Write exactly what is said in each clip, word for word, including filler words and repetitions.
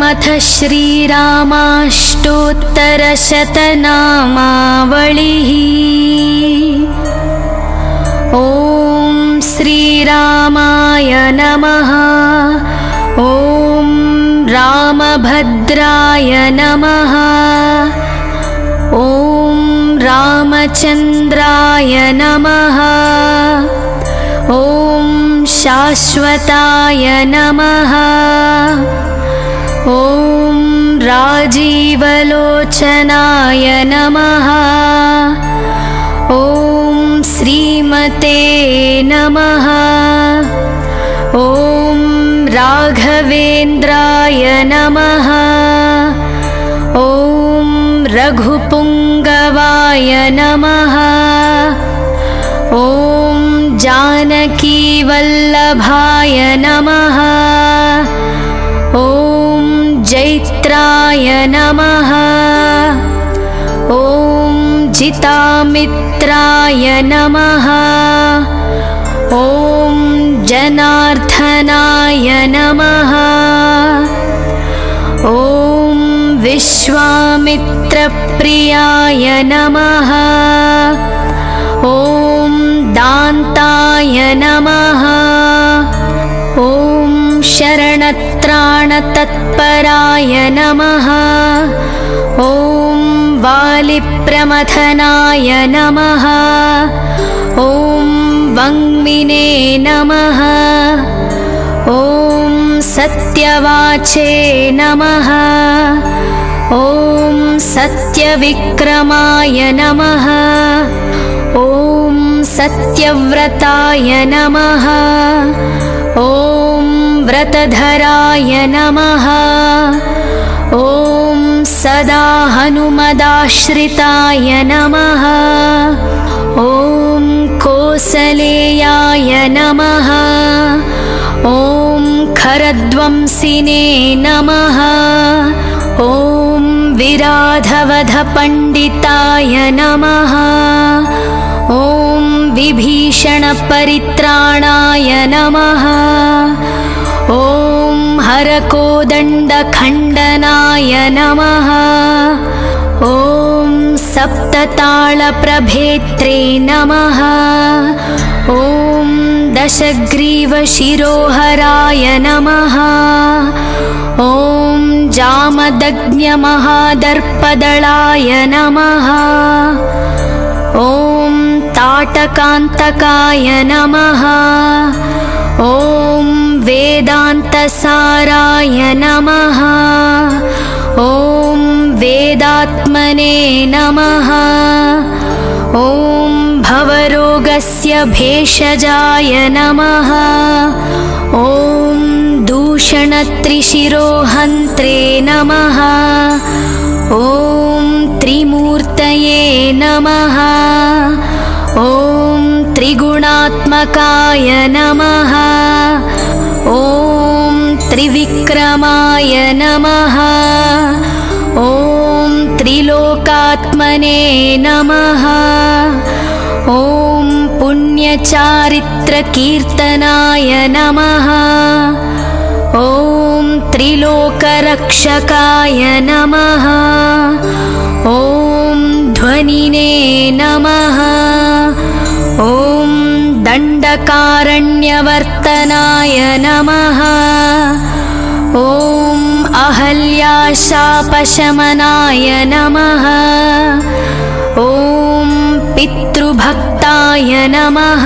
अथ श्रीरामाष्टोत्तरशतनामावलिः। ॐ श्रीरामाय नमः। ॐ रामभद्राय नमः। ॐ रामचन्द्राय नमः। ॐ शाश्वताय नमः। ॐ राजीवलोचनाय नमः। ॐ श्रीमते नमः। ॐ राघवेन्द्राय नमः। ॐ रघुपुङ्गवाय नमः। ॐ जानकीवल्लभाय नमः। ॐ जैत्राय नमः। ॐ जितामित्राय नमः। ॐ जनार्दनाय नमः। ॐ विश्वामित्रप्रियाय नमः। ॐ दान्ताय नमः। ॐ शरणत्राणतत्पराय नमः। ॐ वालिप्रमथनाय नमः। ॐ वङ्मिने नमः। ॐ सत्यवाचे नमः। ॐ सत्यविक्रमाय नमः। ॐ सत्यव्रताय नमः। ॐ व्रतधराय नमः। ॐ सदा हनुमदाश्रिताय नमः। ॐ कोसलेयाय नमः। ॐ खरध्वंसिने नमः। ॐ विराधवधपण्डिताय नमः। ॐ विभीषणपरित्राणाय नमः। ॐ हरकोदण्डखण्डनाय नमः। ॐ सप्ततालप्रभेत्रे नमः। ॐ दशग्रीवशिरोहराय नमः। ॐ जामदग्न्यमहादर्पदलाय नमः। ॐ ताटकान्तकाय नमः। ॐ वेदान्तसाराय नमः। ॐ वेदात्मने नमः। ॐ भवरोगस्य भेषजाय नमः। ॐ दूषणत्रिशिरोहन्त्रे नमः। ॐ त्रिमूर्तये नमः। ॐ त्रिगुणात्मकाय नमः। ॐ त्रिविक्रमाय नमः। ॐ त्रिलोकात्मने नमः। ॐ पुण्यचारित्रकीर्तनाय नमः। ॐ त्रिलोकरक्षकाय नमः। ॐ ध्वनिने नमः। ॐ दण्डकारण्यवर्तनाय नमः। ॐ अहल्याशापशमनाय नमः। ॐ पितृभक्ताय नमः।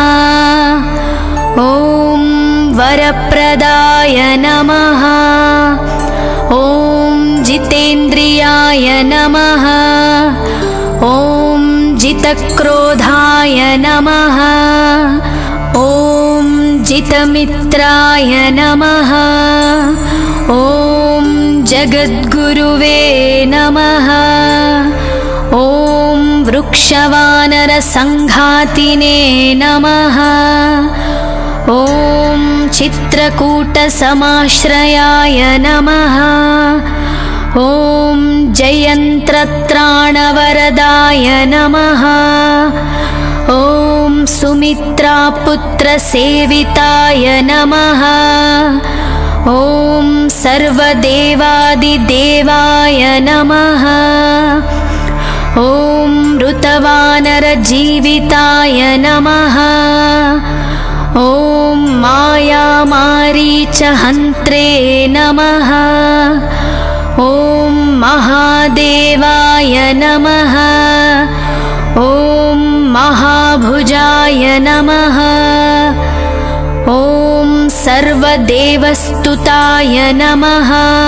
ॐ वरप्रदाय नमः। ॐ जितेन्द्रियाय नमः। ॐ जितक्रोधाय नमः। ॐ जितमित्राय नमः। ॐ जगद्गुरुवे नमः। ॐ वृक्षवानरसङ्घातिने नमः। ॐ चित्रकूटसमाश्रयाय नमः। ॐ जयन्त्रत्राणवरदाय नमः। ॐ सुमित्रापुत्रसेविताय नमः। ॐ सर्वदेवादिदेवाय नमः। ॐ ऋतवानरजीविताय नमः। ॐ मायामारीचहन्त्रे नमः। ॐ महादेवाय नमः। ॐ महाभुजाय नमः। ॐ सर्वदेवस्तुताय नमः।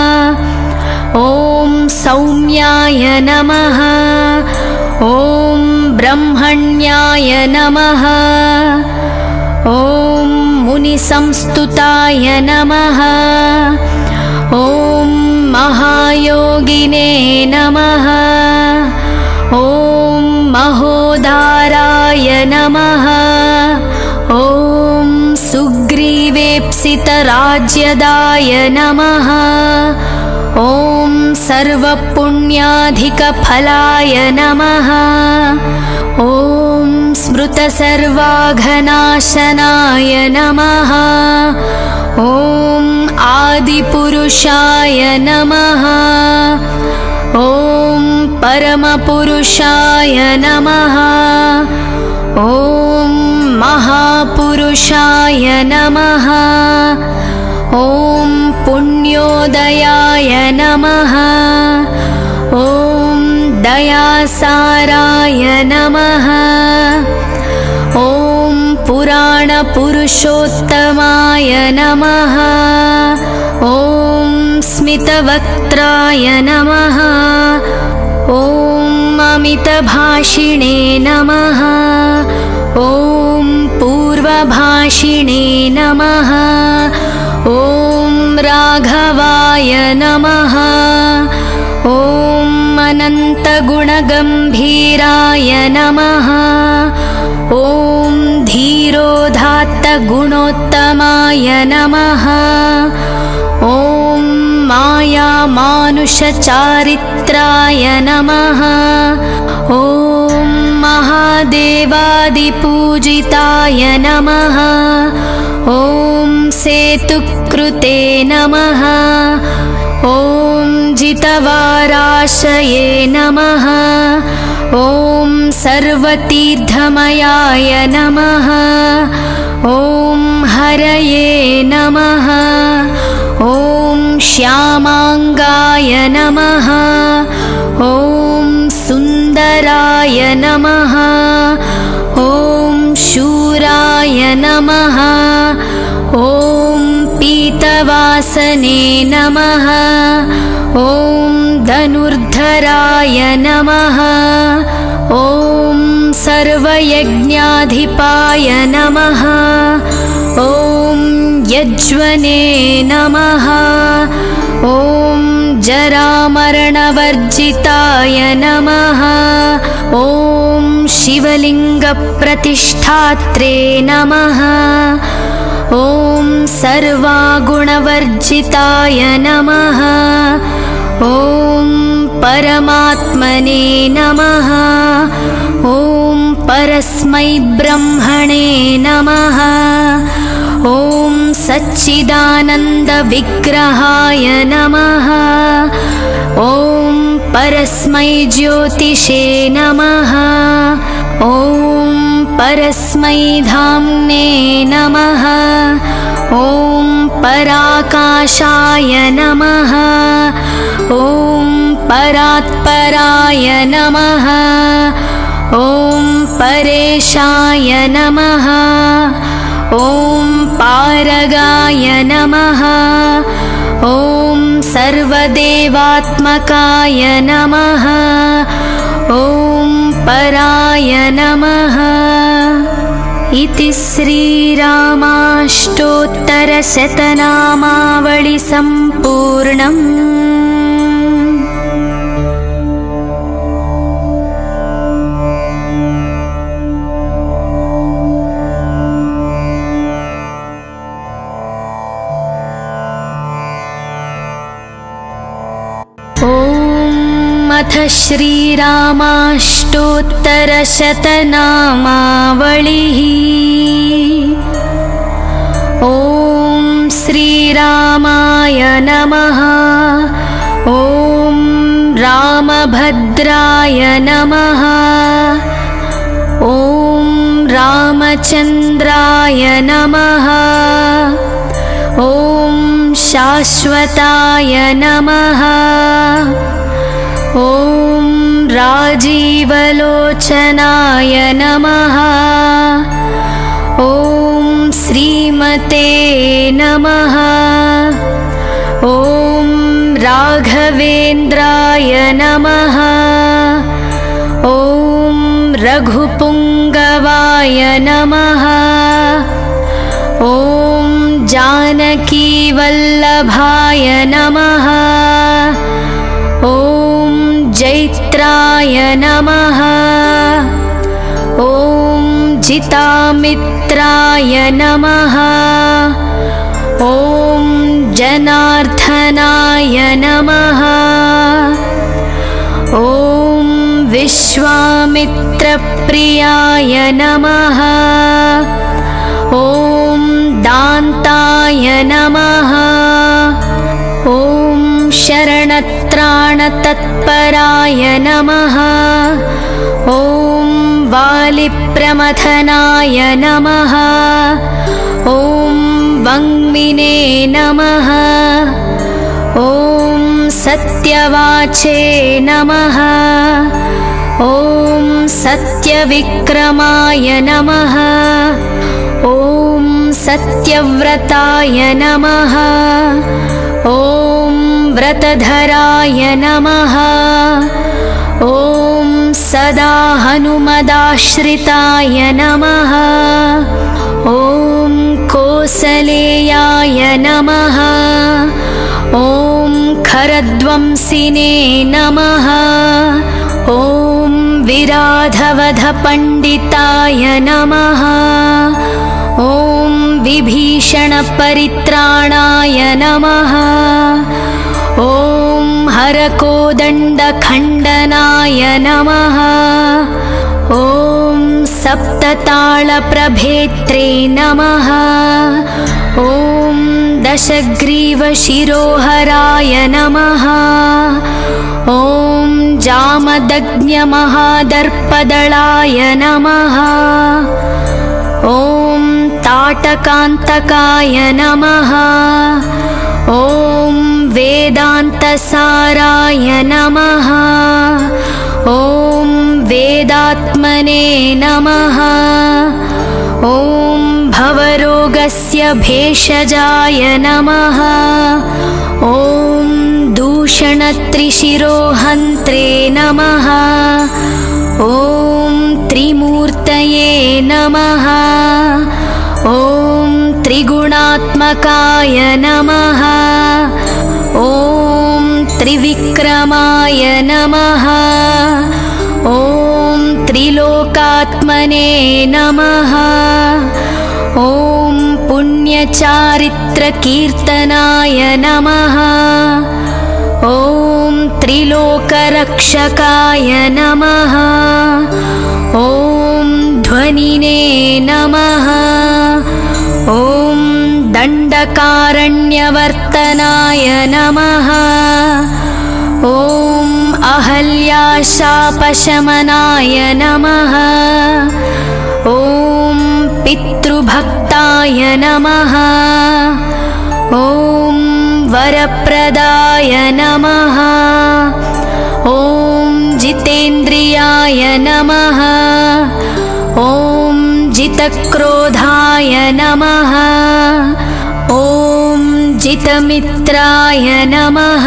ॐ सौम्याय नमः। ॐ ब्रह्मण्याय नमः। ॐ मुनिसंस्तुताय नमः। ॐ महायोगिने नमः। ॐ महोदाराय नमः। ॐ सुग्रीवेप्सितराज्यदाय नमः। ॐ सर्वपुण्याधिकफलाय नमः। ॐ स्मृतसर्वाघनाशनाय नमः। ॐ आदिपुरुषाय नमः। ॐ परमपुरुषाय नमः। ॐ महापुरुषाय नमः। ॐ पुण्योदयाय नमः। ॐ दयासाराय नमः। ॐ पुराणपुरुषोत्तमाय नमः। ॐ स्मितवक्त्राय नमः। ॐ अमितभाषिणे नमः। ॐ पूर्वभाषिणे नमः। ॐ राघवाय नमः। ॐ अनन्तगुणगम्भीराय नमः। ॐ धीरोदात्तगुणोत्तमाय नमः। ॐ मायामानुषचारित्राय नमः। ॐ महादेवादिपूजिताय नमः। ॐ सेतुकृते नमः। ॐ जितवाराशये नमः। ॐ सर्वतीर्थमयाय नमः। ॐ हरये नमः। ॐ श्यामाङ्गाय नमः। ॐ सुन्दराय नमः। ॐ शूराय नमः। ॐ पीतवासने नमः। ॐ धनुर्धराय नमः। ॐ सर्वयज्ञाधिपाय नमः। ॐ यज्वने नमः। ॐ जरामरणवर्जिताय नमः। ॐ शिवलिङ्गप्रतिष्ठात्रे नमः। ॐ सर्वागुणवर्जिताय नमः। ॐ परमात्मने नमः। ॐ परस्मै ब्रह्मणे नमः। ॐ सच्चिदानन्दविग्रहाय नमः। ॐ परस्मै ज्योतिषे नमः। ॐ परस्मै धाम्ने नमः। ॐ पराकाशाय नमः। ॐ परात्पराय नमः। ॐ परेशाय नमः। ॐ पारगाय नमः। ॐ सर्वदेवात्मकाय नमः। ॐ पराय नमः। इति श्रीरामाष्टोत्तरशतनामावळि सम्पूर्णम्। अथ श्रीरामाष्टोत्तरशतनामावळिः। ॐ श्रीरामा रामचन्द्राय नमः। ॐ रामभद्राय नमः। ॐ रामचन्द्राय नमः। ॐ शाश्वताय नमः। ॐ राजीवलोचनाय नमः। ॐ श्रीमते नमः। ॐ राघवेन्द्राय नमः। ॐ रघुपुङ्गवाय नमः। ॐ जानकीवल्लभाय नमः। ॐ जैत्राय नमः। ॐ जितामित्राय नमः। ॐ जनार्दनाय नमः। ॐ विश्वामित्रप्रियाय नमः। ॐ दान्ताय नमः। ॐ शरणत्राणतत्पराय नमः। ॐ वालिप्रमथनाय नमः। ॐ वङ्मिने नमः। ॐ सत्यवाचे नमः। ॐ सत्यविक्रमाय नमः। ॐ सत्यव्रताय नमः। ॐ व्रतधराय नमः। ॐ सदा हनुमदाश्रिताय नमः। ॐ कोसलेयाय नमः। ॐ खरध्वंसिने नमः। ॐ विराधवधपण्डिताय नमः। ॐ विभीषणपरित्राणाय नमः। ॐ हरकोदण्डखण्डनाय नमः। ॐ सप्ततालप्रभेत्रे नमः। ॐ दशग्रीवशिरोहराय नमः। ॐ जामदग्न्यमहादर्पदलाय नमः। ॐ ताटकान्तकाय नमः। ॐ वेदान्तसाराय नमः। ॐ वेदात्मने नमः। ॐ भवरोगस्य भेषजाय नमः। ॐ दूषणत्रिशिरोहन्त्रे नमः। ॐ त्रिमूर्तये नमः। ॐ त्रिगुणात्मकाय नमः। ॐ त्रिविक्रमाय नमः। ॐ त्रिलोकात्मने नमः। ॐ पुण्यचारित्रकीर्तनाय नमः। ॐ त्रिलोकरक्षकाय नमः। ॐ ध्वनिने नमः। ॐ दण्डकारण्यवर्तनाय नमः। ॐ अहल्याशापशमनाय नमः। ॐ पितृभक्ताय नमः। ॐ वरप्रदाय नमः। ॐ जितेन्द्रियाय नमः। ॐ जितक्रोधाय नमः। ॐ जितमित्राय नमः।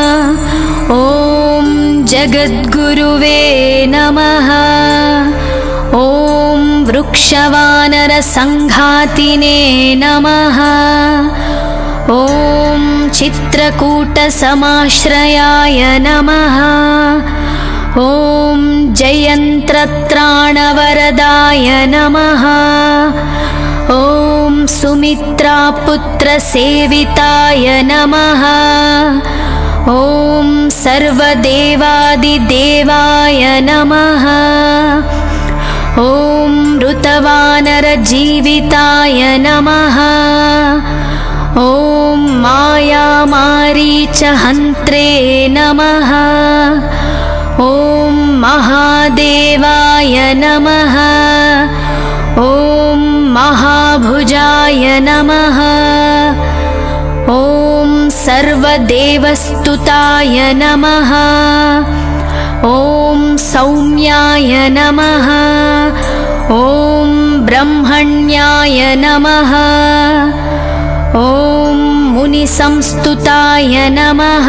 ॐ जगद्गुरुवे नमः। ॐ वृक्षवानरसङ्घातिने नमः। ॐ चित्रकूटसमाश्रयाय नमः। ॐ जयन्त्रत्राणवरदाय नमः। ॐ सुमित्रापुत्रसेविताय नमः। ॐ सर्वदेवादिदेवाय नमः। ॐ ऋतवानरजीविताय नमः। ॐ मायामारीचहन्त्रे नमः। ॐ महादेवाय नमः। ॐ महाभुजाय नमः। ॐ सर्वदेवस्तुताय नमः। ॐ सौम्याय नमः। ॐ ब्रह्मण्याय नमः। ॐ मुनिसंस्तुताय नमः।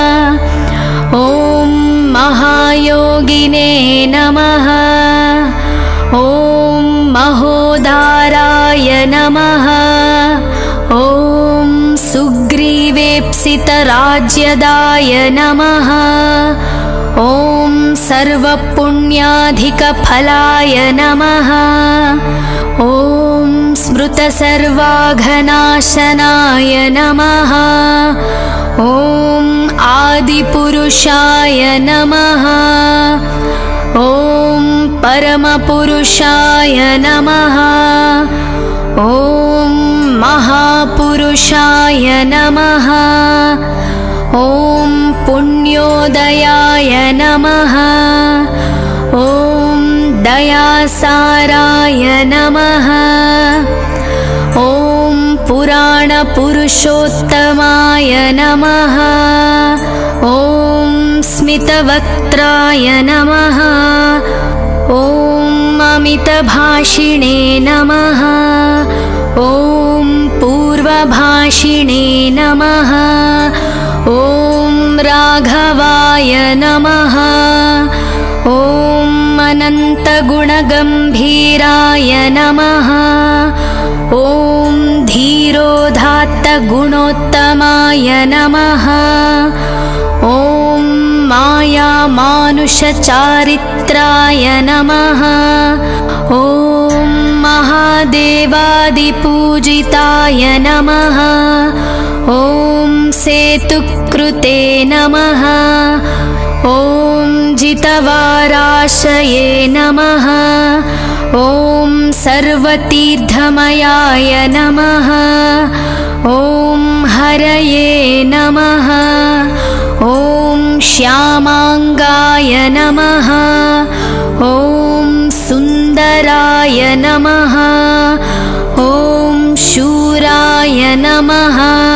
ॐ महायोगिने नमः। ॐ महोदाराय नमः। ॐ सुग्रीवेप्सितराज्यदाय नमः। ॐ सर्वपुण्याधिकफलाय नमः। ॐ स्मृतसर्वाघनाशनाय नमः। ॐ आदिपुरुषाय नमः। ॐ परमपुरुषाय नमः। ॐ महापुरुषाय नमः। ॐ पुण्योदयाय नमः। ॐ दयासाराय नमः। ॐ पुराणपुरुषोत्तमाय नमः। ॐ स्मितवक्त्राय नमः। ॐ अमितभाषिणे नमः। ॐ पूर्वभाषिणे नमः। ॐ राघवाय नमः। ॐ अनन्तगुणगम्भीराय नमः। ॐ धीरोदात्तगुणोत्तमाय नमः। ॐ मायामानुषचारित्राय नमः। ॐ महादेवादिपूजिताय नमः। ॐ सेतुकृते नमः। ॐ जितवाराशये नमः। ॐ सर्वतीर्थमयाय नमः। ॐ हरये नमः। ॐ श्यामाङ्गाय नमः। ॐ सुन्दराय नमः। ॐ शूराय नमः।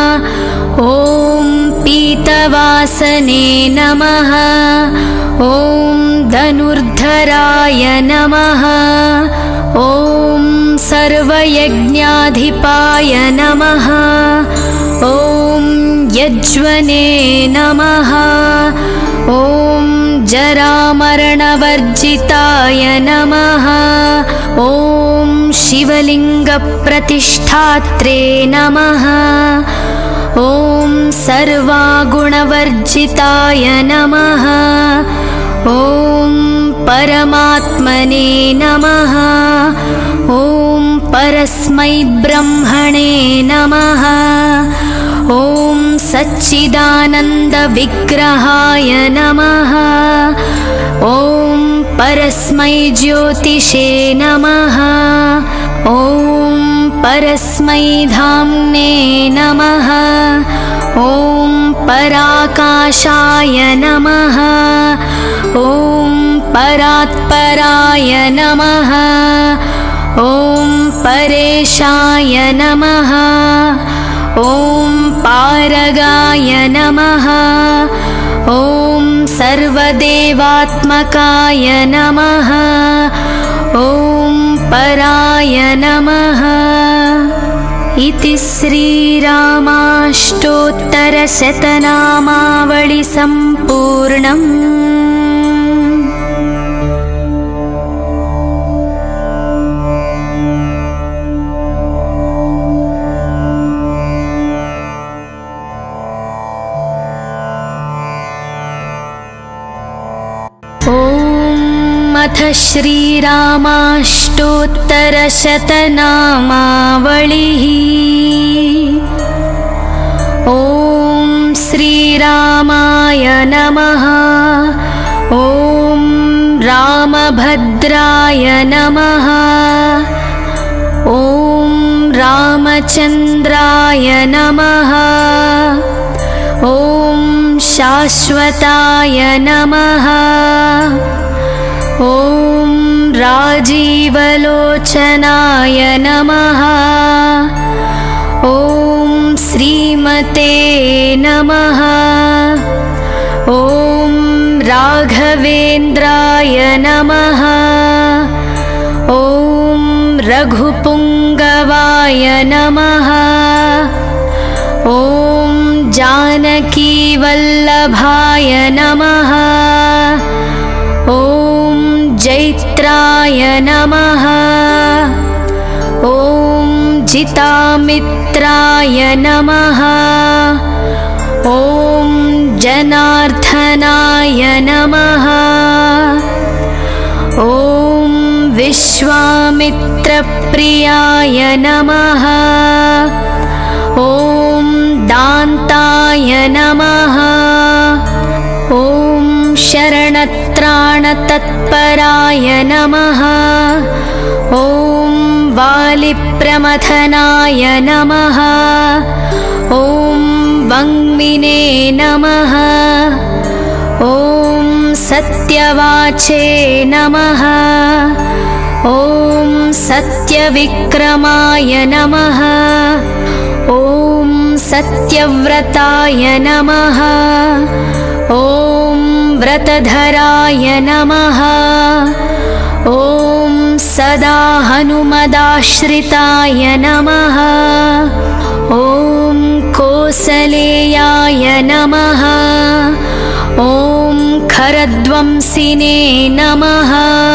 ॐ पीतवासने नमः। ॐ धनुर्धराय नमः। ॐ सर्वयज्ञाधिपाय नमः। ॐ यज्वने नमः। ॐ जरामरणवर्जिताय नमः। ॐ शिवलिङ्गप्रतिष्ठात्रे नमः। ॐ सर्वागुणवर्जिताय नमः। ॐ परमात्मने नमः। ॐ परस्मै ब्रह्मणे नमः। ॐ सच्चिदानन्दविग्रहाय नमः। ॐ परस्मै ज्योतिषे नमः। ॐ परस्मै धाम्ने नमः। ॐ पराकाशाय नमः। ॐ परात्पराय नमः। ॐ परेशाय नमः। ॐ पारगाय नमः। ॐ सर्वदेवात्मकाय नमः। ॐ पराय नमः। इति श्रीरामाष्टोत्तरशतनामावळि सम्पूर्णम्। अथ श्रीरामाष्टोत्तरशतनामावळिः। ॐ श्रीरामाय नमः। ॐ रामभद्राय नमः। ॐ रामचन्द्राय नमः। ॐ शाश्वताय नमः। ॐ राजीवलोचनाय नमः। ॐ श्रीमते नमः। ॐ राघवेन्द्राय नमः। ॐ रघुपुङ्गवाय नमः। ॐ जानकीवल्लभाय नमः। ॐ जैत्राय नमः। ॐ जितामित्राय नमः। ॐ जनार्दनाय नमः। ॐ विश्वामित्रप्रियाय नमः। ॐ दान्ताय नमः। ॐ शरणत्राणतत्पराय नमः। ॐ वालिप्रमथनाय नमः। ॐ वङ्मिने नमः। ॐ सत्यवाचे नमः। ॐ सत्यविक्रमाय नमः। ॐ सत्यव्रताय नमः। ॐ व्रतधराय नमः। ॐ सदा हनुमदाश्रिताय नमः। ॐ कोसलेयाय नमः। ॐ खरध्वंसिने नमः।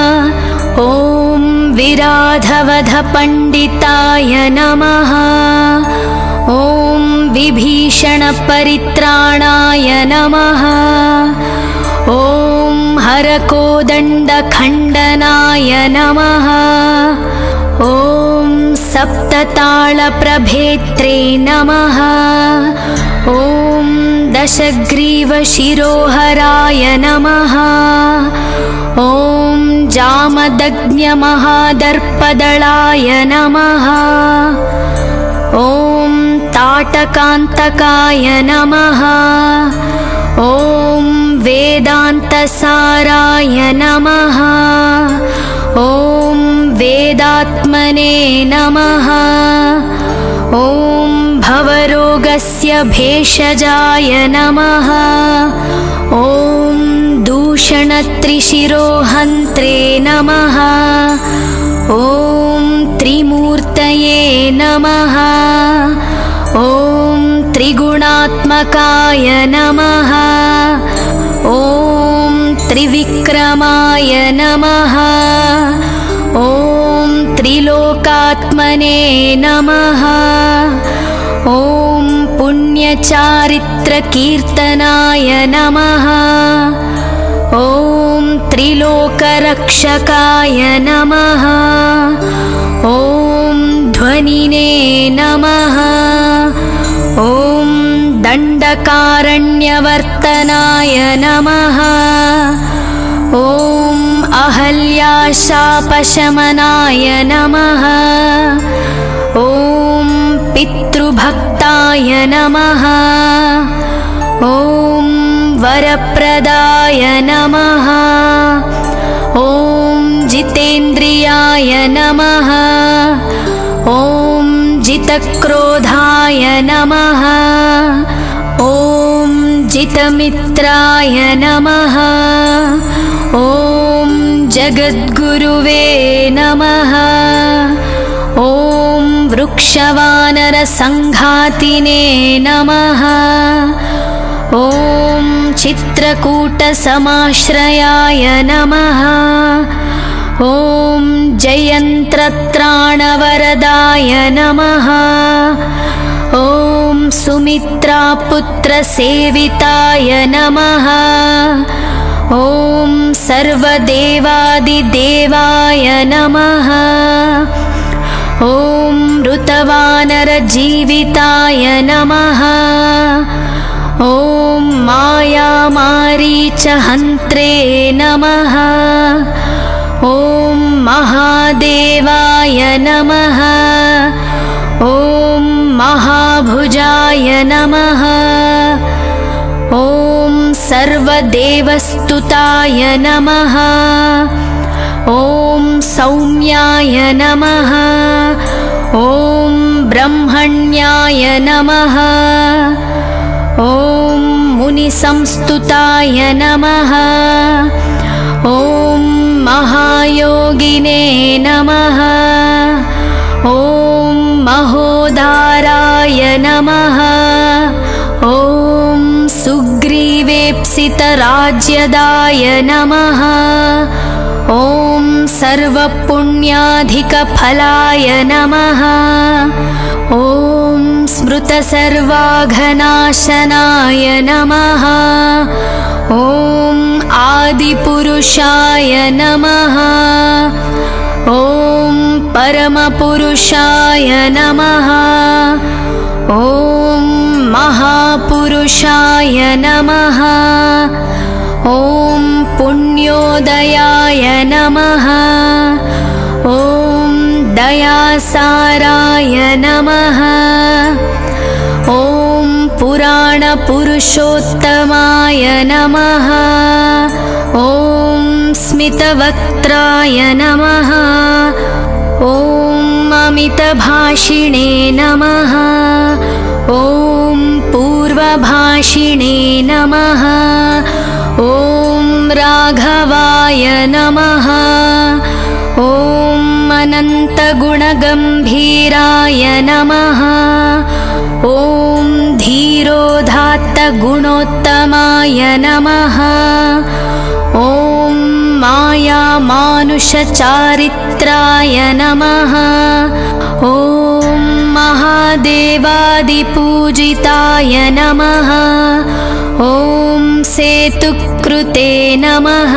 ॐ विराधवधपण्डिताय नमः। ॐ विभीषणपरित्राणाय नमः। ॐ हरकोदण्डखण्डनाय नमः। ॐ सप्ततालप्रभेत्रे नमः। ॐ दशग्रीवशिरोहराय नमः। ॐ जामदग्न्यमहादर्पदलाय नमः। ॐ ताटकान्तकाय नमः। ॐ वेदान्तसाराय नमः। ॐ वेदात्मने नमः। ॐ भवरोगस्य भेषजाय नमः। ॐ दूषणत्रिशिरोहन्त्रे नमः। ॐ त्रिमूर्तये नमः। ॐ त्रिगुणात्मकाय नमः। ॐ त्रिविक्रमाय नमः। ॐ त्रिलोकात्मने नमः। ॐ पुण्यचारित्रकीर्तनाय नमः। ॐ त्रिलोकरक्षकाय नमः। ॐ ध्वनिने नमः। ॐ दण्डकारण्यवर्तनाय नमः। ॐ अहल्याशापशमनाय नमः। ॐ पितृभक्ताय नमः। ॐ वरप्रदाय नमः। ॐ जितेन्द्रियाय नमः। ॐ जितक्रोधाय नमः। ॐ जितमित्राय नमः। ॐ जगद्गुरुवे नमः। ॐ वृक्षवानरसङ्घातिने नमः। ॐ चित्रकूटसमाश्रयाय नमः। ॐ जयन्त्रत्राणवरदाय नमः। ॐ सुमित्रापुत्रसेविताय नमः। ॐ सर्वदेवादिदेवाय नमः। ॐ ऋतवानरजीविताय नमः। ॐ मायामारीचहन्त्रे नमः। ॐ महादेवाय नमः। महाभुजाय नमः। ॐ सर्वदेवस्तुताय नमः। ॐ सौम्याय नमः। ॐ ब्रह्मण्याय नमः। ॐ मुनिसंस्तुताय नमः। ॐ महायोगिने नमः। ॐ महोदाराय नमः। ॐ सुग्रीवेप्सितराज्यदाय नमः। ॐ सर्वपुण्याधिकफलाय नमः। ॐ स्मृतसर्वाघनाशनाय नमः। ॐ आदिपुरुषाय नमः। ॐ परमपुरुषाय नमः। ॐ महापुरुषाय नमः। ॐ पुण्योदयाय नमः। ॐ दयासाराय नमः। ॐ पुराणपुरुषोत्तमाय नमः। ॐ स्मितवक्त्राय नमः। ॐ अमितभाषिणे नमः। ॐ पूर्वभाषिणे नमः। ॐ राघवाय नमः। ॐ अनन्तगुणगम्भीराय नमः। ॐ धीरोदात्तगुणोत्तमाय नमः। ॐ मायामानुषचारित्राय नमः। ॐ महादेवादिपूजिताय नमः। ॐ सेतुकृते नमः।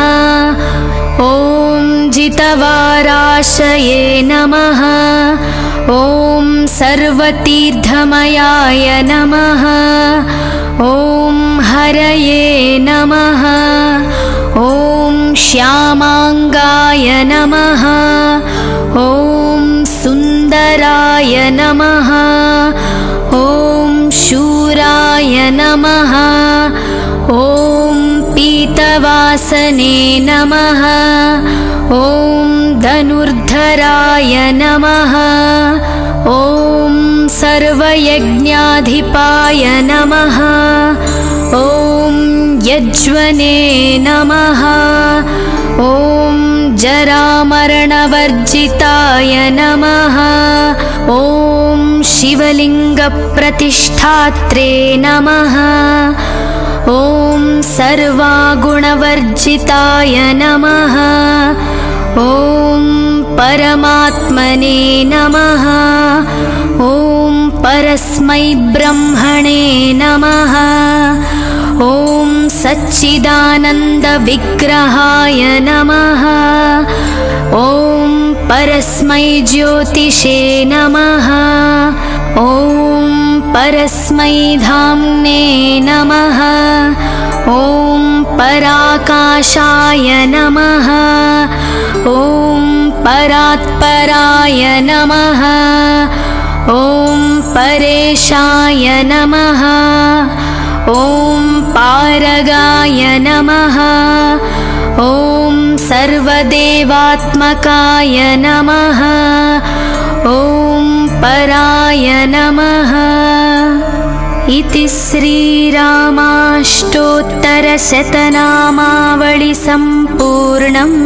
ॐ जितवाराशये नमः। ॐ सर्वतीर्थमयाय नमः। ॐ हरये नमः। ॐ श्यामाङ्गाय नमः। ॐ सुन्दराय नमः। ॐ शूराय नमः। ॐ पीतवासने नमः। ॐ धनुर्धराय नमः। ॐ सर्वयज्ञाधिपाय नमः। ॐ यज्वने नमः। ॐ जरामरणवर्जिताय नमः। ॐ शिवलिङ्गप्रतिष्ठात्रे नमः। ॐ सर्वागुणवर्जिताय नमः। ॐ परमात्मने नमः। ॐ परस्मै ब्रह्मणे नमः। ॐ सच्चिदानन्दविग्रहाय नमः। ॐ परस्मै ज्योतिषे नमः। ॐ परस्मै धाम्ने नमः। ॐ पराकाशाय नमः। ॐ परात्पराय नमः। ॐ परेशाय नमः। ॐ पारगाय नमः। ॐ सर्वदेवात्मकाय नमः। ॐ पराय नमः। इति श्रीरामाष्टोत्तरशतनामावळि सम्पूर्णम्।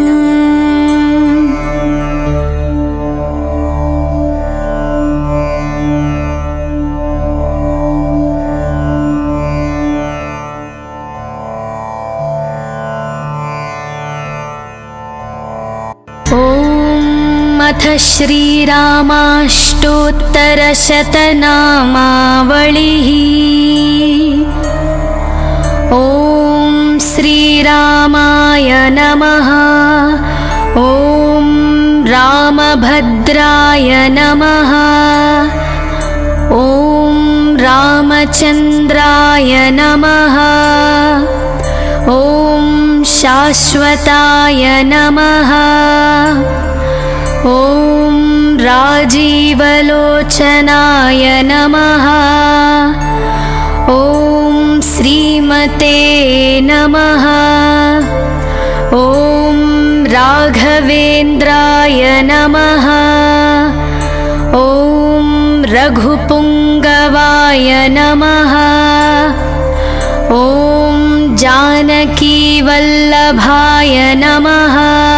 अथ श्रीरामाष्टोत्तरशतनामावळिः। ॐ श्रीरामाय नमः। ॐ रामभद्राय नमः। ॐ रामचन्द्राय नमः। ॐ शाश्वताय नमः। ॐ राजीवलोचनाय लोचनाय नमः। ॐ श्रीमते नमः। ॐ राघवेन्द्राय नमः। ॐ रघुपुङ्गवाय नमः। ॐ जानकीवल्लभाय नमः।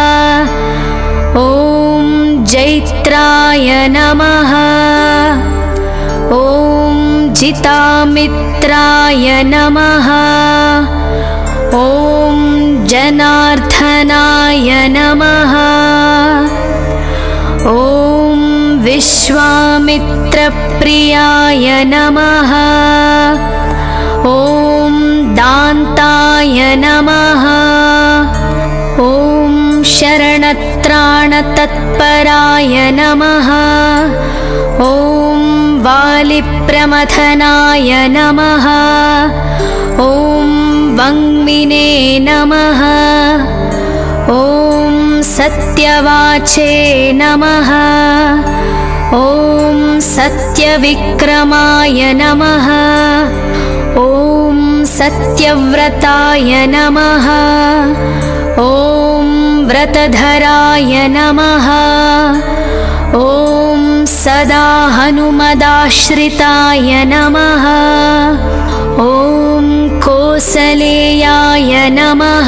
ॐ जैत्राय नमः। ॐ जितामित्राय नमः। ॐ जनार्दनाय नमः। ॐ विश्वामित्रप्रियाय नमः। ॐ दान्ताय नमः। ॐ शरणत्राणतत्पराय नमः। ॐ वालिप्रमथनाय नमः। ॐ वङ्मिने नमः। ॐ सत्यवाचे नमः। ॐ सत्यविक्रमाय नमः। ॐ सत्यव्रताय नमः। ॐ व्रतधराय नमः। ॐ सदा हनुमदाश्रिताय नमः। ॐ कोसलेयाय नमः।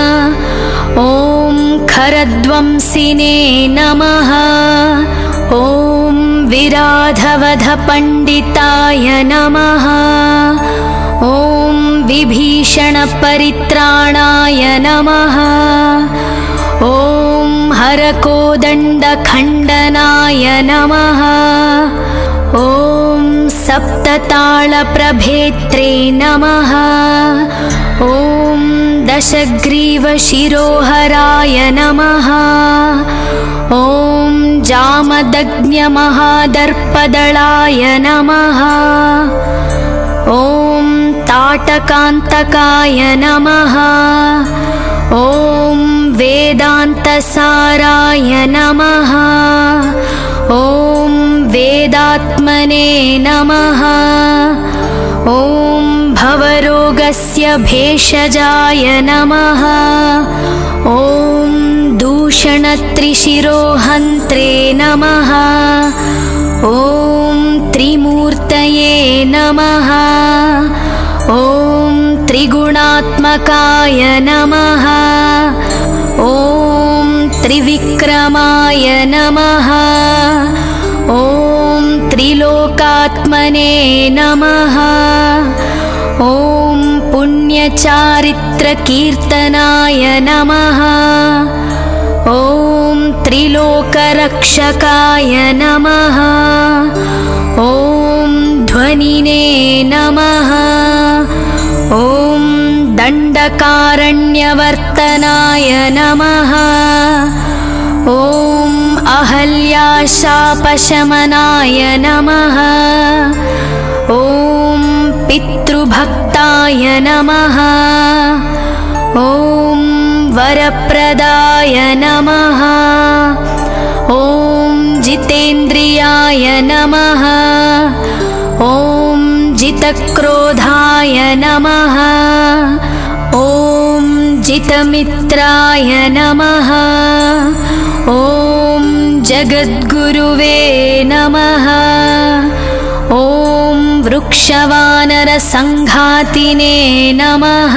ॐ खरध्वंसिने नमः। ॐ विराधवधपण्डिताय नमः। ॐ विभीषणपरित्राणाय नमः। ॐ हरकोदण्डखण्डनाय नमः। ॐ सप्ततालप्रभेत्रे नमः। ॐ दशग्रीवशिरोहराय नमः। ॐ जामदग्न्यमहादर्पदलाय नमः। ॐ ताटकान्तकाय नमः। ॐ वेदान्तसाराय नमः। ॐ वेदात्मने नमः। ॐ भवरोगस्य भेषजाय नमः। ॐ दूषणत्रिशिरोहन्त्रे नमः। ॐ त्रिमूर्तये नमः। ॐ त्रिगुणात्मकाय नमः। ॐ त्रिविक्रमाय नमः। ॐ त्रिलोकात्मने नमः। ॐ पुण्यचारित्रकीर्तनाय नमः। ॐ त्रिलोकरक्षकाय नमः। ॐ ध्वनिने नमः। ॐ दण्डकारण्यवर्तनाय नमः। ॐ अहल्याशापशमनाय नमः। ॐ पितृभक्ताय नमः। ॐ वरप्रदाय नमः। ॐ जितेन्द्रियाय नमः। ॐ जितक्रोधाय नमः। ॐ जितमित्राय नमः। ॐ जगद्गुरुवे नमः। ॐ वृक्षवानरसङ्घातिने नमः।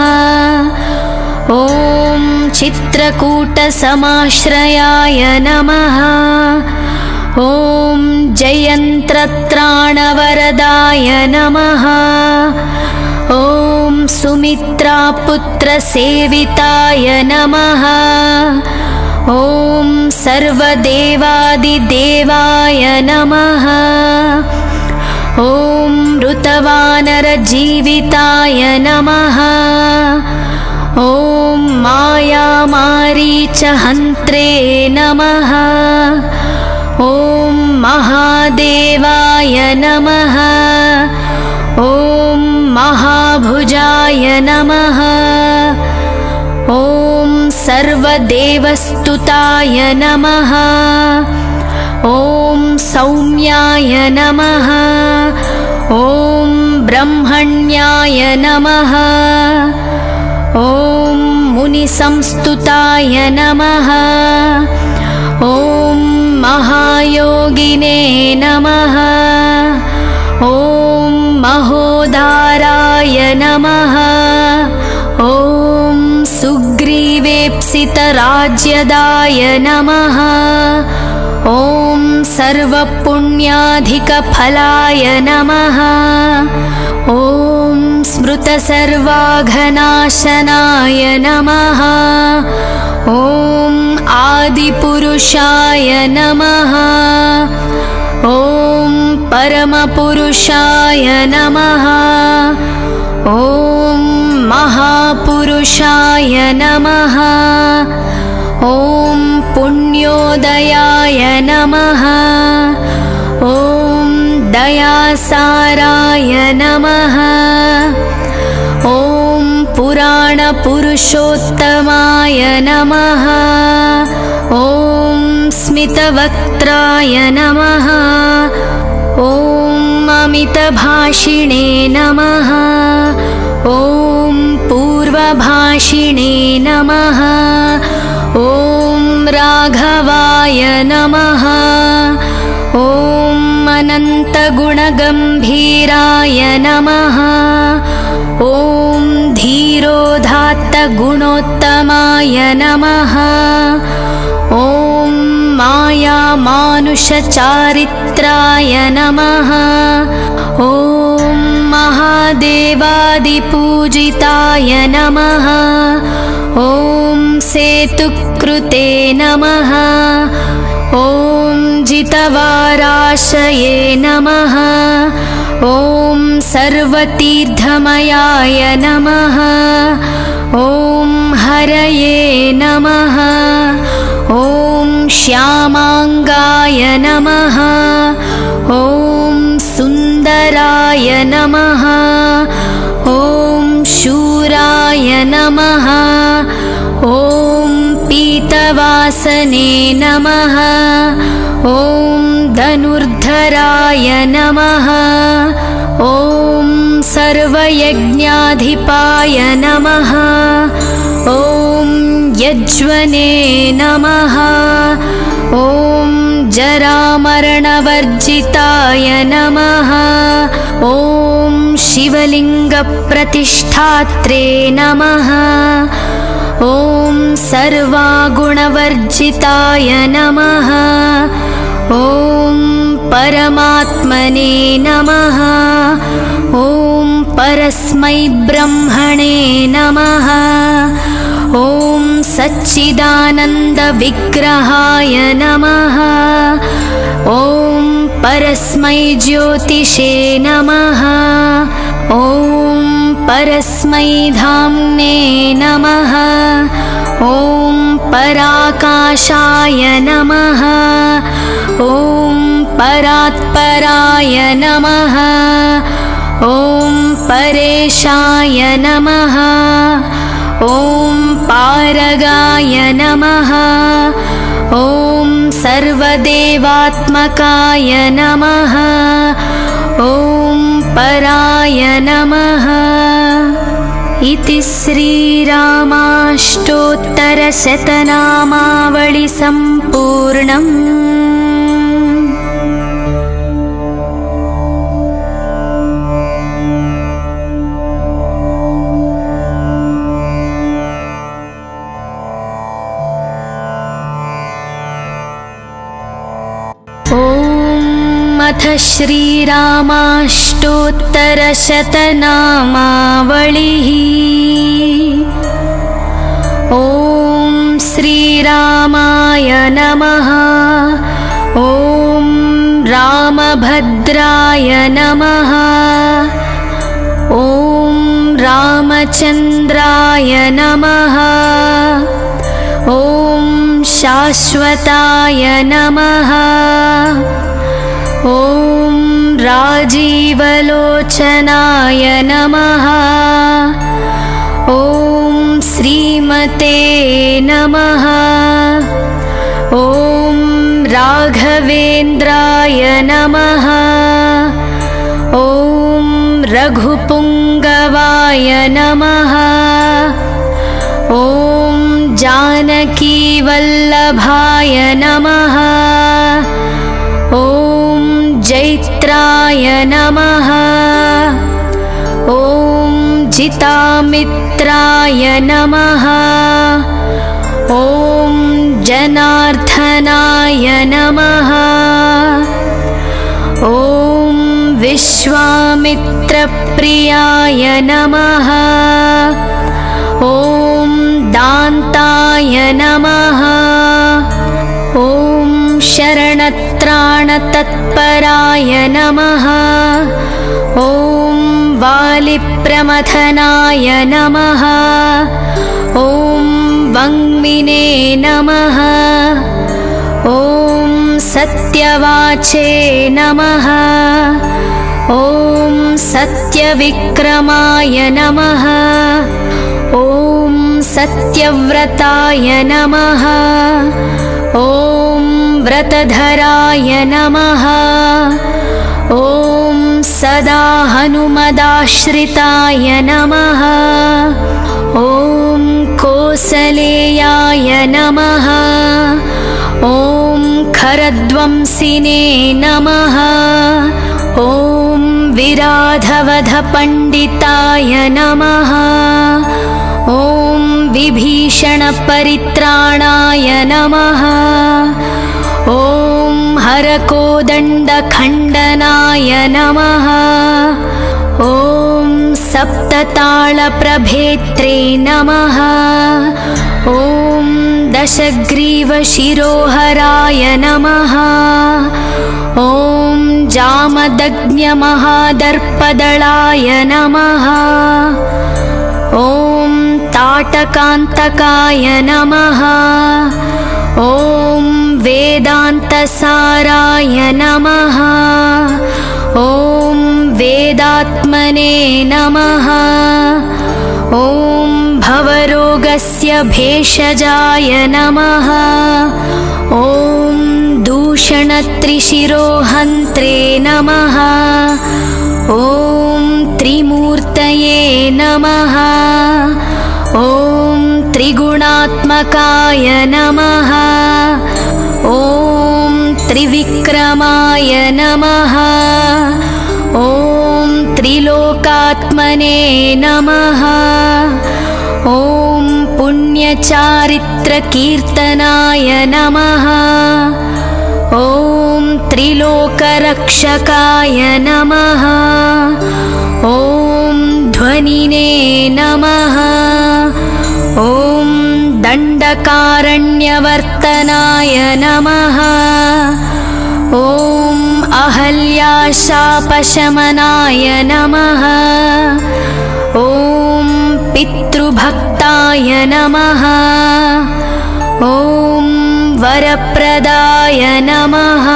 ॐ चित्रकूटसमाश्रयाय नमः। ॐ जयन्त्रत्राणवरदाय नमः। ॐ सुमित्रापुत्रसेविताय नमः। ॐ सर्वदेवादिदेवाय नमः। ॐ ऋतवानरजीविताय नमः। ॐ मायामारीचहन्त्रे नमः। ॐ महादेवाय नमः। ॐ महाभुजाय नमः। ॐ सर्वदेवस्तुताय नमः। ॐ सौम्याय नमः। ॐ ब्रह्मण्याय नमः। ॐ मुनिसंस्तुताय नमः। ॐ महायोगिने नमः। ॐ महोदाराय नमः। ॐ सुग्रीवेप्सितराज्यदाय नमः। ॐ सर्वपुण्याधिकफलाय नमः। ॐ स्मृतसर्वाघनाशनाय नमः। ॐ आदिपुरुषाय नमः। ॐ परमपुरुषाय नमः। ॐ महापुरुषाय नमः। ॐ पुण्योदयाय नमः। ॐ दयासाराय नमः। ॐ पुराणपुरुषोत्तमाय नमः। ॐ स्मितवक्त्राय नमः। ॐ अमितभाषिणे नमः। ॐ पूर्वभाषिणे नमः। ॐ राघवाय नमः। ॐ अनन्तगुणगम्भीराय नमः। ॐ धीरोदात्तगुणोत्तमाय नमः। ॐ मायामानुषचारित्राय नमः। ॐ महादेवादिपूजिताय नमः। ॐ सेतुकृते नमः। ॐ जितवाराशये नमः। ॐ सर्वतीर्थमयाय नमः। ॐ हरये नमः। ॐ श्यामाङ्गाय नमः। ॐ सुन्दराय नमः। ॐ शूराय नमः। ॐ पीतवासने नमः। ॐ धनुर्धराय नमः। ॐ सर्वयज्ञाधिपाय नमः। ॐ यज्वने नमः। ॐ जरामरणवर्जिताय नमः। ॐ शिवलिङ्गप्रतिष्ठात्रे नमः। ॐ सर्वागुणवर्जिताय नमः। ॐ परमात्मने नमः। ॐ परस्मै ब्रह्मणे नमः। ॐ सच्चिदानन्दविग्रहाय नमः। ॐ परस्मै ज्योतिषे नमः। ॐ परस्मै धाम्ने नमः। ॐ पराकाशाय नमः। ॐ परात्पराय नमः। ॐ परेशाय नमः। ॐ पारगाय नमः। ॐ सर्वदेवात्मकाय नमः। ॐ पराय नमः। इति श्रीरामाष्टोत्तरशतनामावळि सम्पूर्णम्। अथ श्रीरामाष्टोत्तरशतनामावळिः। ॐ श्रीरामाय नमः। ॐ रामभद्राय नमः। ॐ रामचन्द्राय नमः। ॐ शाश्वताय नमः। ॐ राजीवलोचनाय नमः। ॐ श्रीमते नमः। ॐ रा राघवेन्द्राय नमः। ॐ रघुपुङ्गवाय नमः। ॐ जानकीवल्लभाय नमः। ॐ जैत्राय नमः। ॐ जितामित्राय नमः। ॐ जनार्दनाय नमः। ॐ विश्वामित्रप्रियाय नमः। ॐ दान्ताय नमः। ॐ शरणत्राणतत्पराय नमः। ॐ वालिप्रमथनाय नमः। ॐ वङ्मिने नमः। ॐ सत्यवाचे नमः। ॐ सत्यविक्रमाय नमः। ॐ सत्यव्रताय नमः। ॐ व्रतधराय नमः। ॐ सदा हनुमदाश्रिताय नमः। ॐ कोसलेयाय नमः। ॐ खरध्वंसिने नमः। ॐ विराधवधपण्डिताय नमः। ॐ विभीषणपरित्राणाय नमः। ॐ हरकोदण्डखण्डनाय नमः। ॐ सप्ततालप्रभेत्रे नमः। ॐ दशग्रीवशिरोहराय नमः। ॐ जामदग्न्यमहादर्पदलाय नमः। ॐ ताटकान्तकाय नमः। ॐ वेदान्तसाराय नमः। ॐ वेदात्मने नमः। ॐ भवरोगस्य भेषजाय नमः। ॐ दूषणत्रिशिरोहन्त्रे नमः। ॐ त्रिमूर्तये नमः। ॐ त्रिगुणात्मकाय नमः। ॐ त्रिविक्रमाय नमः। ॐ त्रिलोकात्मने नमः। ॐ पुण्यचारित्रकीर्तनाय नमः। ॐ त्रिलोकरक्षकाय नमः। ॐ ध्वनिने नमः। ॐ दण्डकारण्यवर्तनाय नमः। ॐ अहल्याशापशमनाय नमः। ॐ पितृभक्ताय नमः। ॐ वरप्रदाय नमः।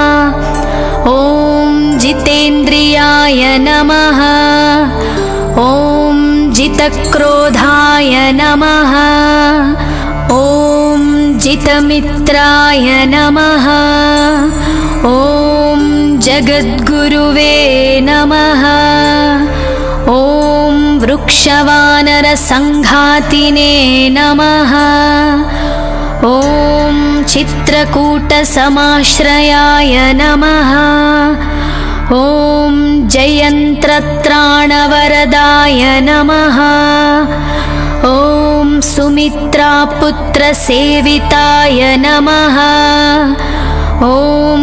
ॐ जितेन्द्रियाय नमः। ॐ जितक्रोधाय नमः। ॐ जितमित्राय नमः। ॐ जगद्गुरुवे नमः। ॐ वृक्षवानरसङ्घातिने नमः। ॐ चित्रकूटसमाश्रयाय नमः। ॐ जयन्त्रत्राणवरदाय नमः। ॐ सुमित्रापुत्रसेविताय नमः। ॐ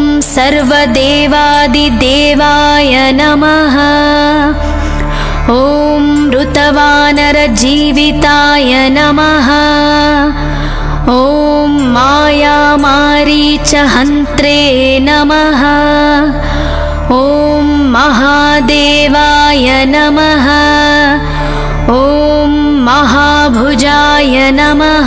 सर्वदेवादिदेवाय नमः। ॐ ऋतवानरजीविताय नमः। ॐ मायामारीचहन्त्रे नमः। ॐ महादेवाय नमः। ॐ महाभुजाय नमः।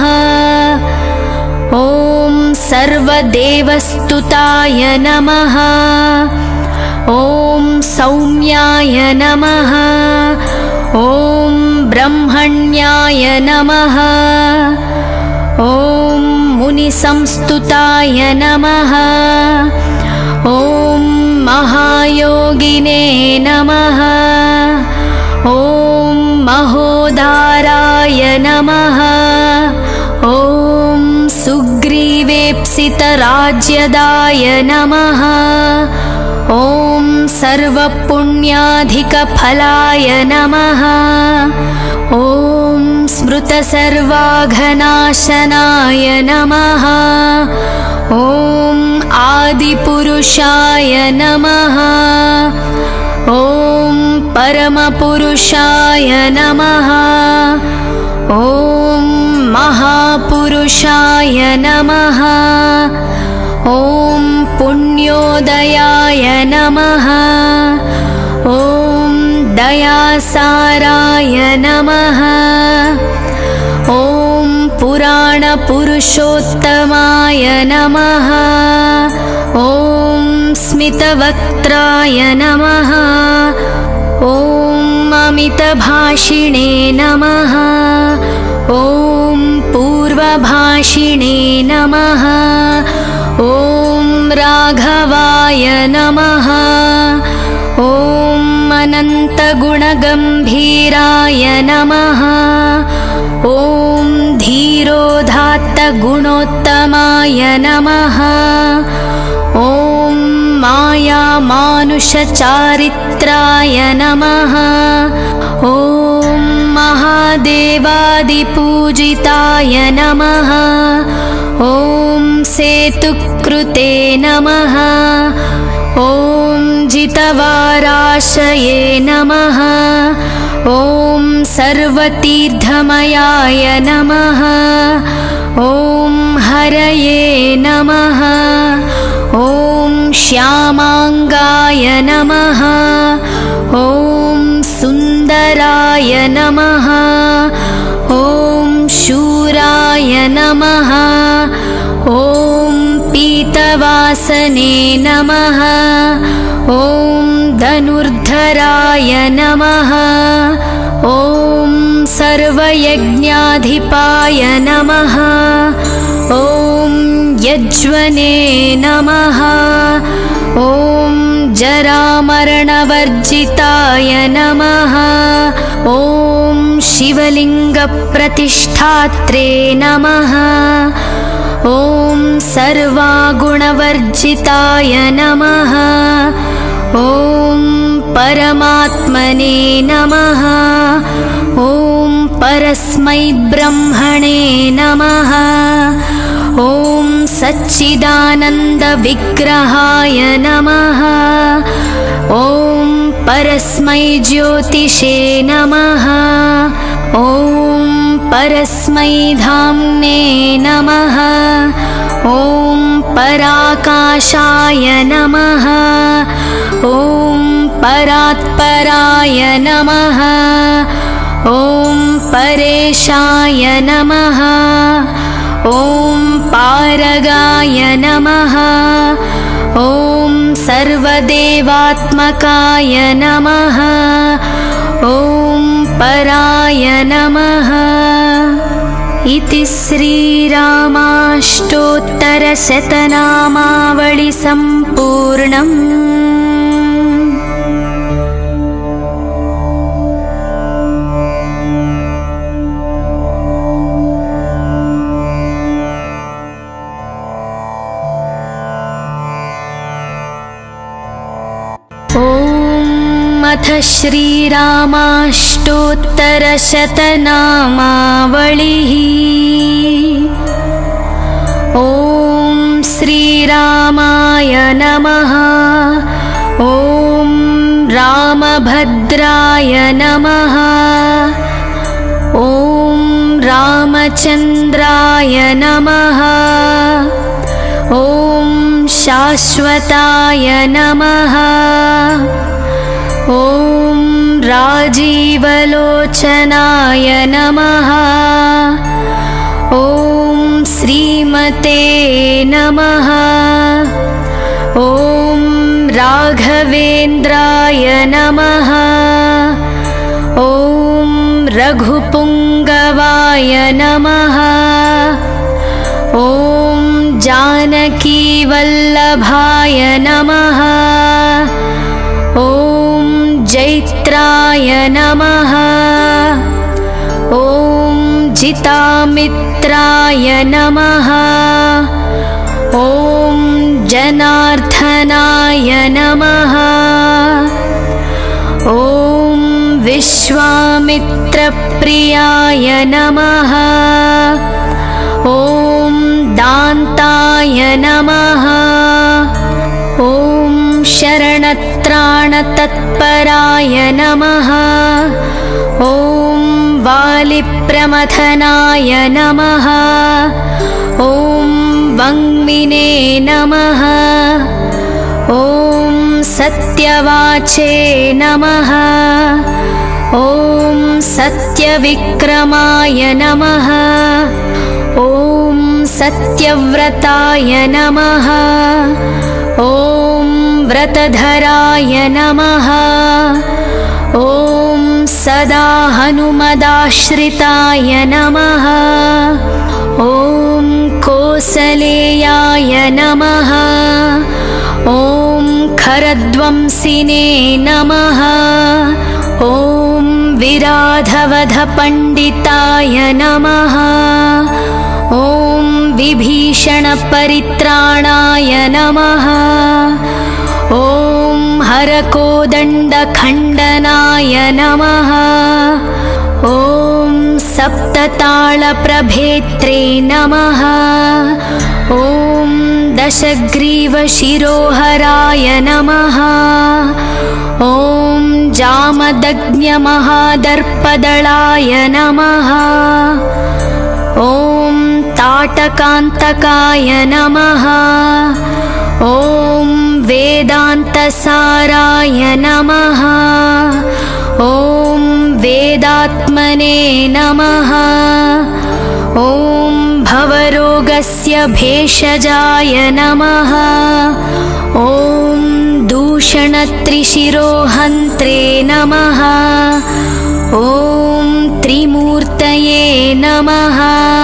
ॐ सर्वदेवस्तुताय नमः। ॐ सौम्याय नमः। ॐ ब्रह्मण्याय नमः। ॐ मुनिसंस्तुताय नमः। ॐ महायोगिने नमः। ॐ महोदाराय नमः। ॐ सुग्रीवेप्सितराज्यदाय नमः। ॐ सर्वपुण्याधिकफलाय नमः। ॐ स्मृतसर्वाघनाशनाय नमः। ॐ आदिपुरुषाय नमः। ॐ परमपुरुषाय नमः। ॐ महापुरुषाय नमः। ॐ पुण्योदयाय नमः। ॐ दयासाराय नमः। ॐ पुराणपुरुषोत्तमाय नमः। ॐ स्मितवक्त्राय नमः। ॐ अमितभाषिणे नमः। ॐ पूर्वभाषिणे नमः। ॐ राघवाय नमः। ॐ अनन्तगुणगम्भीराय नमः। ॐ धीरोदात्तगुणोत्तमाय नमः। ॐ मायामानुषचारित्राय नमः। ॐ महादेवादिपूजिताय नमः। ॐ सेतुकृते नमः। ॐ जितवाराशये नमः। ॐ सर्वतीर्थमयाय नमः। ॐ हरये नमः। ॐ श्यामाङ्गाय नमः। ॐ सुन्दराय नमः। ॐ शूराय नमः। ॐ पीतवासने नमः। ॐ धनुर्धराय नमः। ॐ सर्वयज्ञाधिपाय नमः। ॐ यज्वने नमः। ॐ जरामरणवर्जिताय नमः। ॐ शिवलिङ्गप्रतिष्ठात्रे नमः। ॐ सर्वागुणवर्जिताय नमः। ॐ परमात्मने नमः। ॐ परस्मै ब्रह्मणे नमः। ॐ सच्चिदानन्दविग्रहाय नमः। ॐ परस्मै ज्योतिषे नमः। ॐ परस्मै धाम्ने नमः। ॐ पराकाशाय नमः। ॐ परात्पराय नमः। ॐ परेशाय नमः। ॐ पारगाय नमः। ॐ सर्वदेवात्मकाय नमः। ॐ पराय नमः। इति श्रीरामाष्टोत्तरशतनामावळि सम्पूर्णम्। अथ श्रीरामाष्टोत्तरशतनामावळिः। ॐ श्रीरामाय नमः। ॐ रामभद्राय नमः। ॐ रामचन्द्राय नमः। ॐ शाश्वताय नमः। ॐ राजीवलोचनाय नमः। ॐ श्रीमते नमः। ॐ राघवेन्द्राय नमः। ॐ रघुपुङ्गवाय नमः। ॐ जानकीवल्लभाय नमः। ॐ जैत्राय नमः। ॐ जितामित्राय नमः। ॐ जनार्दनाय नमः। ॐ विश्वामित्रप्रियाय नमः। ॐ दान्ताय नमः। ॐ शरणत्राणतत्पराय नमः। ॐ वालिप्रमथनाय नमः। ॐ वङ्मिने नमः। ॐ सत्यवाचे नमः। ॐ सत्यविक्रमाय नमः। ॐ सत्यव्रताय नमः। ॐ व्रतधराय नमः। ॐ सदा हनुमदाश्रिताय नमः। ॐ कोसलेयाय नमः। ॐ खरध्वंसिने नमः। ॐ विराधवधपण्डिताय नमः। ॐ विभीषणपरित्राणाय नमः। ॐ हरकोदण्डखण्डनाय नमः। ॐ सप्ततालप्रभेत्रे नमः। ॐ दशग्रीवशिरोहराय नमः। ॐ जामदग्न्यमहादर्पदलाय नमः। ॐ ताटकान्तकाय नमः। ॐ वेदान्तसाराय नमः। ॐ वेदात्मने नमः। ॐ भवरोगस्य भेषजाय नमः। ॐ दूषणत्रिशिरोहन्त्रे नमः। ॐ त्रिमूर्तये नमः।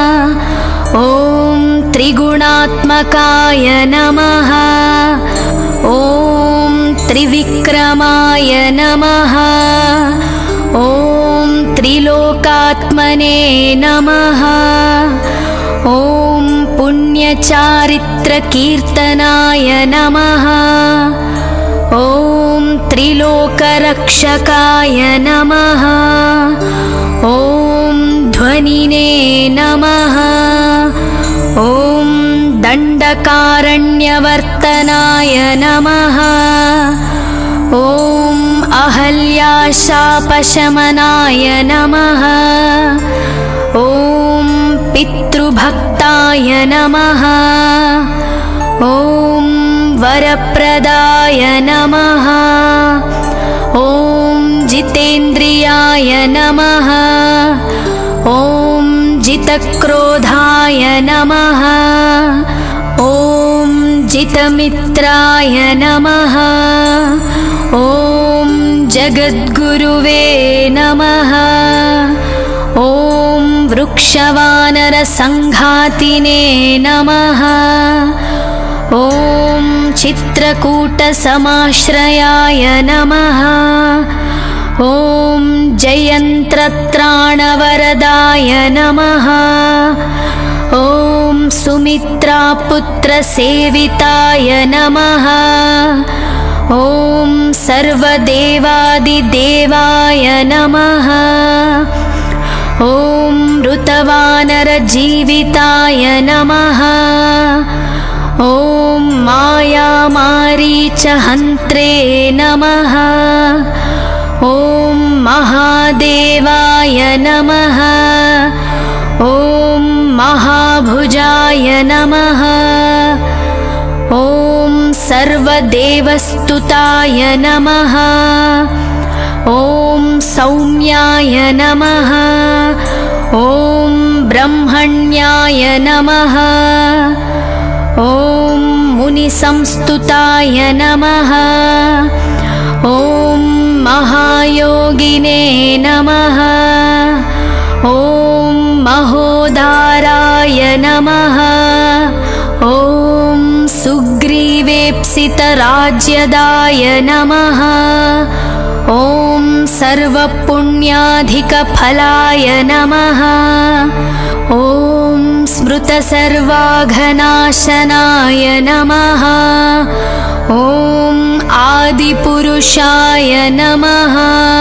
ॐ त्रिगुणात्मकाय नमः। ॐ त्रिविक्रमाय नमः। ॐ त्रिलोकात्मने नमः। ॐ पुण्यचारित्रकीर्तनाय नमः। ॐ त्रिलोकरक्षकाय नमः। ॐ ध्वनिने नमः। ॐ दण्डकारण्यवर्तनाय नमः। ॐ अहल्याशापशमनाय नमः। ॐ पितृभक्ताय नमः। ॐ वरप्रदाय नमः। ॐ जितेन्द्रियाय नमः। ॐ जितक्रोधाय नमः। ॐ जितमित्राय नमः। ॐ जगद्गुरुवे नमः। ॐ वृक्षवानरसङ्घातिने नमः। ॐ चित्रकूटसमाश्रयाय नमः। ॐ जयन्त्रत्राणवरदाय नमः। ॐ सुमित्रापुत्रसेविताय नमः। ॐ सर्वदेवादिदेवाय नमः। ॐ ऋतवानरजीविताय नमः। ॐ मायामारीचहन्त्रे नमः। ॐ महादेवाय नमः। ॐ महाभुजाय नमः। ॐ सर्वदेवस्तुताय नमः। ॐ सौम्याय नमः। ॐ ब्रह्मण्याय नमः। ॐ मुनिसंस्तुताय नमः। ॐ महायोगिने नमः। ॐ महोदाराय नमः। सर्वसिद्धसिद्धिप्रतिष्ठितराज्यदाय नमः। ॐ सर्वपुण्याधिकफलाय नमः। ॐ स्मृतसर्वाघनाशनाय नमः। ॐ आदिपुरुषाय नमः।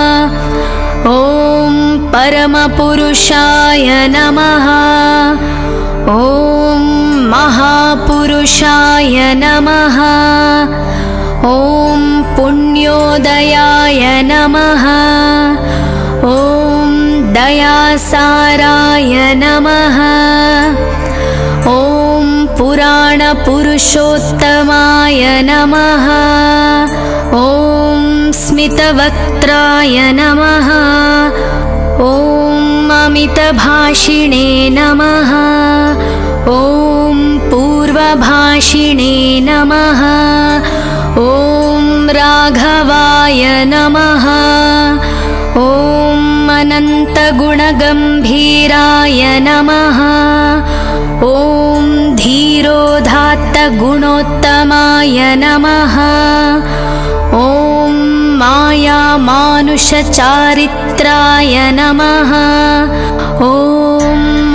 ॐ परमपुरुषाय नमः। ॐ महापुरुषाय नमः। ॐ पुण्योदयाय नमः। ॐ दयासाराय नमः। ॐ पुराणपुरुषोत्तमाय नमः। ॐ स्मितवक्त्राय नमः। ॐ अमितभाषिणे नमः। ॐ पूर्वभाषिणे नमः। ॐ राघवाय नमः। ॐ अनन्तगुणगम्भीराय नमः। ॐ धीरोदात्तगुणोत्तमाय नमः। ॐ मायामानुषचारित्राय नमः। ॐ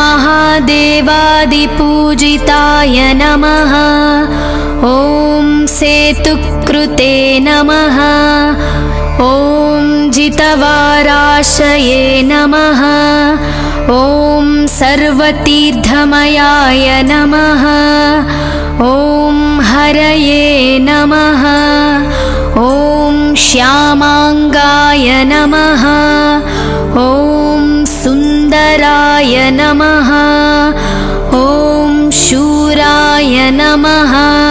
महादेवादिपूजिताय नमः। ॐ सेतुकृते नमः। ॐ जितवाराशये नमः। ॐ सर्वतीर्थमयाय नमः। ॐ हरये नमः। ॐ श्यामाङ्गाय नमः। ॐ सुन्दराय नमः। ॐ शूराय नमः।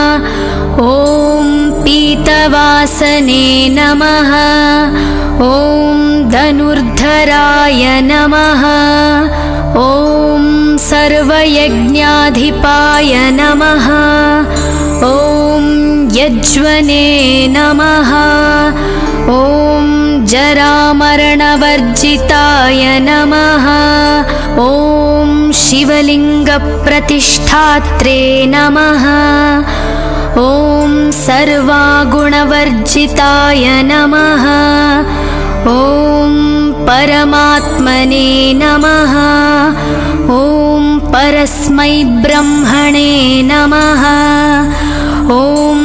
ॐ पीतवासने नमः। ॐ धनुर्धराय नमः। ॐ सर्वयज्ञाधिपाय नमः। ॐ यज्वने नमः। ॐ जरामरणवर्जिताय नमः। ॐ शिवलिङ्गप्रतिष्ठात्रे नमः। ॐ सर्वागुणवर्जिताय नमः। ॐ परमात्मने नमः। ॐ परस्मै ब्रह्मणे नमः। ॐ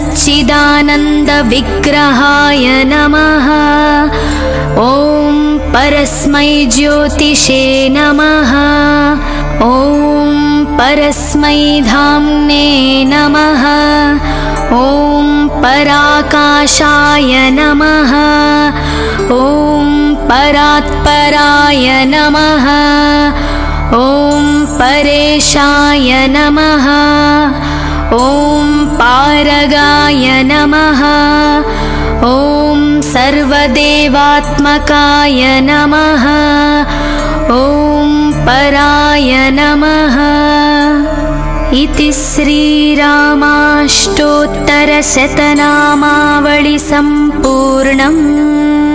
सच्चिदानन्दविग्रहाय नमः। ॐ परस्मै ज्योतिषे नमः। ॐ परस्मै धाम्ने नमः। ॐ पराकाशाय नमः। ॐ परात्पराय नमः। ॐ परेशाय नमः। ॐ पारगाय नमः। ॐ सर्वदेवात्मकाय नमः। ॐ पराय नमः। इति श्रीरामाष्टोत्तरशतनामावळि सम्पूर्णम्।